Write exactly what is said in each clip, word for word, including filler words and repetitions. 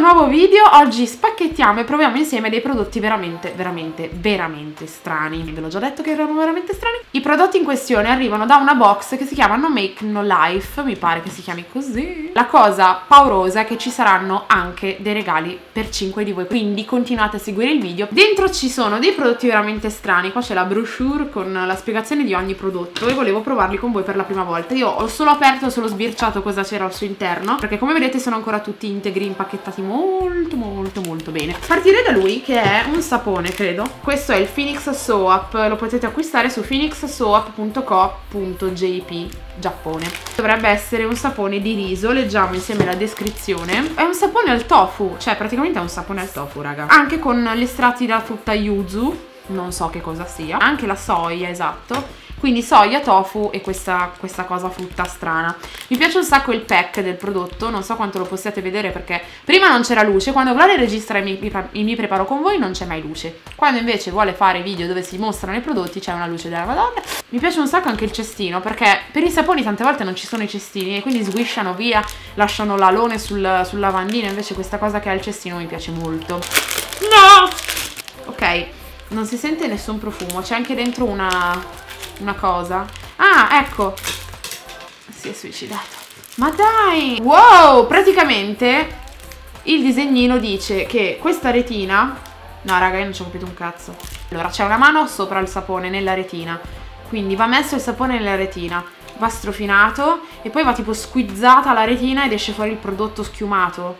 nuovo video. Oggi spacchettiamo e proviamo insieme dei prodotti veramente, veramente, veramente strani. Ve l'ho già detto che erano veramente strani. I prodotti in questione arrivano da una box che si chiama No Make No Life, mi pare che si chiami così. La cosa paurosa è che ci saranno anche dei regali per cinque di voi, quindi continuate a seguire il video. Dentro ci sono dei prodotti veramente strani. Qua c'è la brochure con la spiegazione di ogni prodotto e volevo provarli con voi per la prima volta. Io ho solo aperto, ho solo sbirciato cosa c'era al suo interno, perché come vedete sono ancora tutti integri, impacchettati molto molto molto bene. Partirei da lui, che è un sapone, credo. Questo è il Phoenix Soap, lo potete acquistare su phoenix soap punto co punto j p, Giappone. Dovrebbe essere un sapone di riso, leggiamo insieme la descrizione. È un sapone al tofu, cioè praticamente è un sapone al tofu, raga. Anche con gli estratti da frutta yuzu, non so che cosa sia. Anche la soia, esatto. Quindi soia, tofu e questa, questa cosa frutta strana. Mi piace un sacco il pack del prodotto, non so quanto lo possiate vedere perché prima non c'era luce, quando Gloria registra i mi, i mi preparo con voi non c'è mai luce. Quando invece vuole fare video dove si mostrano i prodotti c'è una luce della Madonna. Mi piace un sacco anche il cestino, perché per i saponi tante volte non ci sono i cestini e quindi sguisciano via, lasciano l'alone sul, sul lavandino, invece questa cosa che ha il cestino mi piace molto. No! Ok, non si sente nessun profumo, c'è anche dentro una... una cosa. Ah, ecco, si è suicidato. Ma dai! Wow, praticamente il disegnino dice che questa retina... No raga, io non ci ho capito un cazzo. Allora, c'è una mano sopra il sapone nella retina, quindi va messo il sapone nella retina, va strofinato e poi va tipo squizzata la retina ed esce fuori il prodotto schiumato.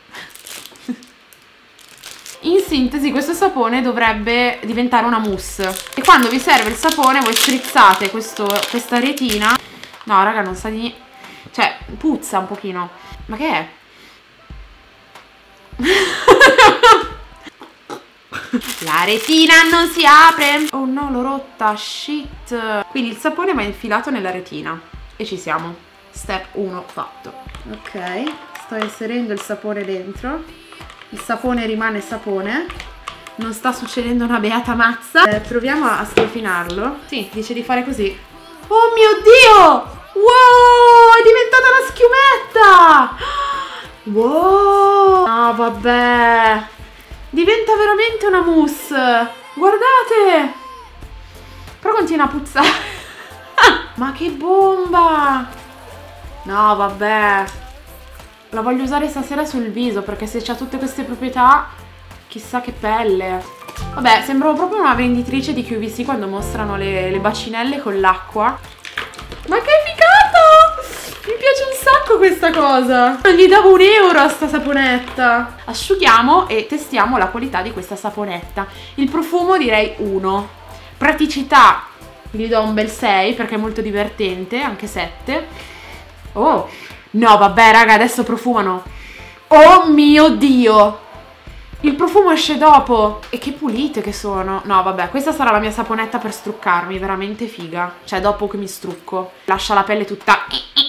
In sintesi questo sapone dovrebbe diventare una mousse e quando vi serve il sapone voi strizzate questo, questa retina. No raga, non sa di... cioè puzza un pochino. Ma che è? La retina non si apre. Oh no, l'ho rotta, shit. Quindi il sapone va infilato nella retina e ci siamo. Step uno fatto. Ok, sto inserendo il sapone dentro. Il sapone rimane sapone, non sta succedendo una beata mazza. Eh, proviamo a strofinarlo. Sì, dice di fare così. Oh mio Dio! Wow, è diventata una schiumetta! Wow! No, vabbè. Diventa veramente una mousse. Guardate! Però continua a puzzare. Ma che bomba! No, vabbè. La voglio usare stasera sul viso perché se c'ha tutte queste proprietà, chissà che pelle. Vabbè, sembro proprio una venditrice di Q V C quando mostrano le, le bacinelle con l'acqua. Ma che figata! Mi piace un sacco questa cosa. Gli davo un euro a sta saponetta. Asciughiamo e testiamo la qualità di questa saponetta. Il profumo direi uno. Praticità gli do un bel sei perché è molto divertente, anche sette. Oh! No, vabbè, raga, adesso profumano. Oh mio Dio! Il profumo esce dopo. E che pulite che sono. No, vabbè, questa sarà la mia saponetta per struccarmi. Veramente figa. Cioè, dopo che mi strucco. Lascia la pelle tutta...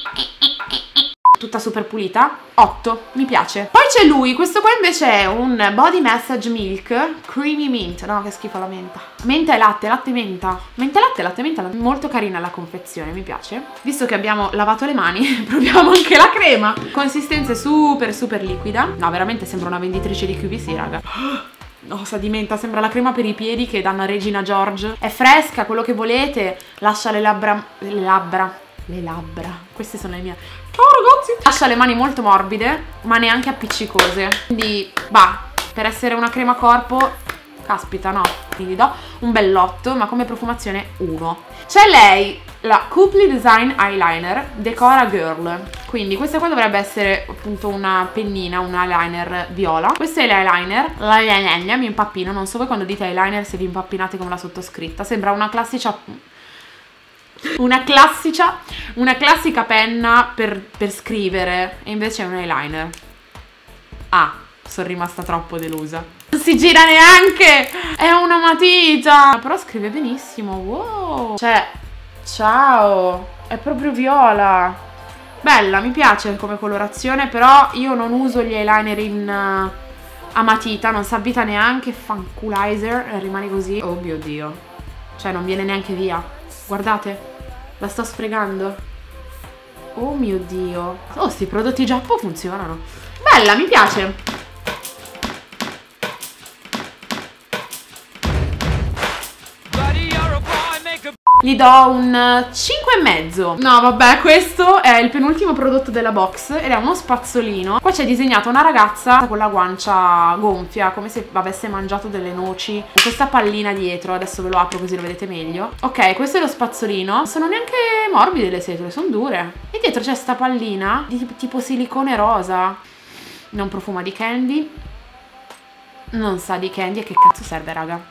tutta super pulita. otto, mi piace. Poi c'è lui, questo qua invece è un Body Massage Milk Creamy Mint. No, che schifo la menta. Menta e latte, latte e menta. Menta e latte, latte e menta. Molto carina la confezione, mi piace. Visto che abbiamo lavato le mani, proviamo anche la crema. Consistenza super super liquida. No, veramente sembra una venditrice di Q V C, raga. No, sa di menta, sembra la crema per i piedi che danno a Regina George. È fresca, quello che volete. Lascia le labbra... le labbra... le labbra, queste sono le mie. Ciao ragazzi! Lascia le mani molto morbide, ma neanche appiccicose. Quindi, bah, per essere una crema corpo, caspita, no. Quindi do un bell'otto, ma come profumazione uno. C'è lei, la Couply Design Eyeliner Decora Girl. Quindi questa qua dovrebbe essere appunto una pennina, un eyeliner viola. Questo è l'eyeliner. L'eyeliner, mi impappino, non so voi quando dite eyeliner se vi impappinate come la sottoscritta. Sembra una classica... Una classica, una classica penna per, per scrivere e invece è un eyeliner. Ah, sono rimasta troppo delusa. Non si gira neanche, è una matita. Però scrive benissimo, wow. Cioè, ciao, è proprio viola. Bella, mi piace come colorazione, però io non uso gli eyeliner in... Uh, a matita, non si avvita neanche, fanculizer, rimane così. Oh mio Dio. Cioè non viene neanche via. Guardate, la sto sfregando. Oh mio Dio. Oh, sti prodotti Giappo funzionano. Bella, mi piace. Gli do un cinque e mezzo. No vabbè, questo è il penultimo prodotto della box ed è uno spazzolino. Qua c'è disegnata una ragazza con la guancia gonfia, come se avesse mangiato delle noci. Questa pallina dietro, adesso ve lo apro così lo vedete meglio. Ok, questo è lo spazzolino. Sono neanche morbide le setole, sono dure. E dietro c'è sta pallina di tipo silicone rosa. Non profuma di candy. Non sa di candy. E che cazzo serve, raga?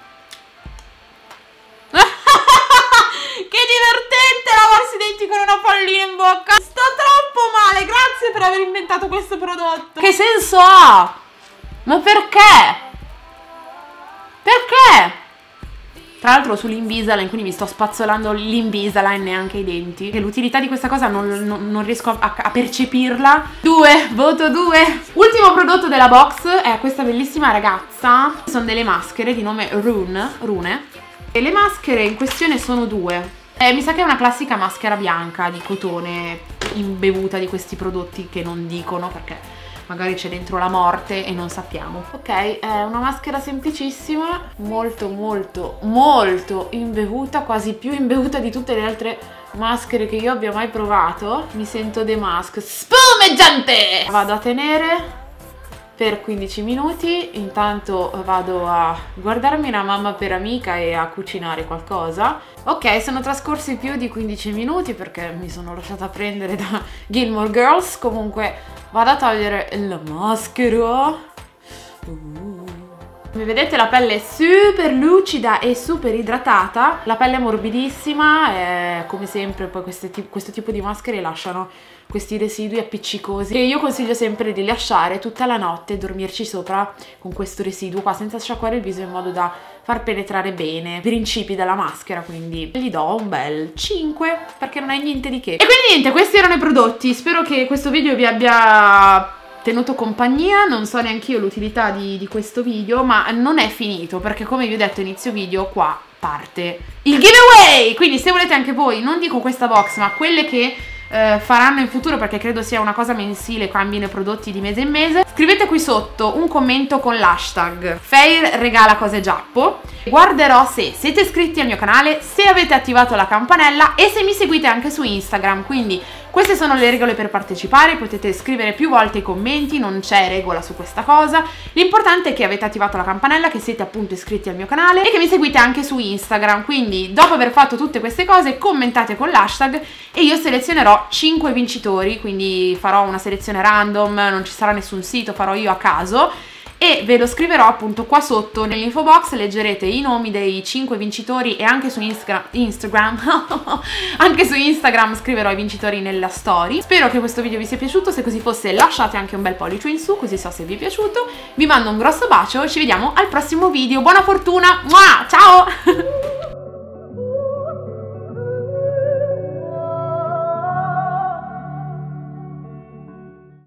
Che divertente lavarsi i denti con una pallina in bocca. Sto troppo male. Grazie per aver inventato questo prodotto. Che senso ha? Ma perché? Perché? Tra l'altro sull'Invisalign, quindi mi sto spazzolando l'Invisalign, neanche i denti. E l'utilità di questa cosa non, non, non riesco a, a percepirla. Due, voto due. Ultimo prodotto della box è questa bellissima ragazza. Sono delle maschere di nome Rune, Rune. E le maschere in questione sono due. Eh, mi sa che è una classica maschera bianca di cotone imbevuta di questi prodotti che non dicono perché magari c'è dentro la morte e non sappiamo. Ok, è una maschera semplicissima, molto molto molto imbevuta, quasi più imbevuta di tutte le altre maschere che io abbia mai provato. Mi sento The Mask spumeggiante. Vado a tenere per quindici minuti, intanto vado a guardarmi una mamma per amica e a cucinare qualcosa. Ok, sono trascorsi più di quindici minuti perché mi sono lasciata prendere da Gilmore Girls. Comunque vado a togliere la maschera. Uh. Come vedete la pelle è super lucida e super idratata, la pelle è morbidissima e come sempre poi queste, questo tipo di maschere lasciano questi residui appiccicosi che io consiglio sempre di lasciare tutta la notte e dormirci sopra con questo residuo qua senza sciacquare il viso in modo da far penetrare bene i principi della maschera, quindi gli do un bel cinque perché non è niente di che. E quindi niente, questi erano i prodotti, spero che questo video vi abbia tenuto compagnia, non so neanche io l'utilità di, di questo video, ma non è finito perché come vi ho detto inizio video qua parte il giveaway, quindi se volete anche voi, non dico questa box ma quelle che eh, faranno in futuro perché credo sia una cosa mensile, cambino i prodotti di mese in mese, scrivete qui sotto un commento con l'hashtag Fair regala cose giappo. Guarderò se siete iscritti al mio canale, se avete attivato la campanella e se mi seguite anche su Instagram, quindi queste sono le regole per partecipare, potete scrivere più volte i commenti, non c'è regola su questa cosa, l'importante è che avete attivato la campanella, che siete appunto iscritti al mio canale e che mi seguite anche su Instagram, quindi dopo aver fatto tutte queste cose commentate con l'hashtag e io selezionerò cinque vincitori, quindi farò una selezione random, non ci sarà nessun sito, farò io a caso e ve lo scriverò appunto qua sotto nell'info box, leggerete i nomi dei cinque vincitori e anche su Instagram, Instagram anche su Instagram scriverò i vincitori nella story. Spero che questo video vi sia piaciuto, se così fosse lasciate anche un bel pollice in su così so se vi è piaciuto. Vi mando un grosso bacio e ci vediamo al prossimo video, buona fortuna, ciao!